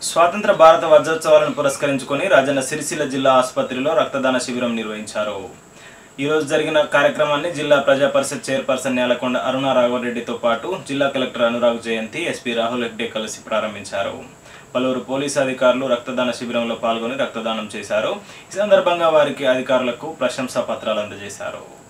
స్వాతంత్ర భారత వజ్రోత్సవాలను పురస్కరించుకొని రాజన్న సిరిసిల్ల జిల్లా ఆసుపత్రిలో రక్తదాన శిబిరం నిర్వహించారు. ఈ రోజు జరిగిన కార్యక్రమాన్ని జిల్లా ప్రజా పరిషత్ చైర్పర్సన్ నేలకొండ అరుణ రాఘవరెడ్డితో పాటు జిల్లా కలెక్టర్ అనురాగ్ జయంతి, ఎస్పీ రాహుల్ హెగ్డే కలిసి ప్రారంభించారు. పలువురు పోలీసు అధికారులు రక్తదాన శిబిరంలో పాల్గొని రక్తదానం చేశారు. ఈ సందర్భంగా వారికి అధికారులకు ప్రశంసా పత్రాలు అందజేశారు.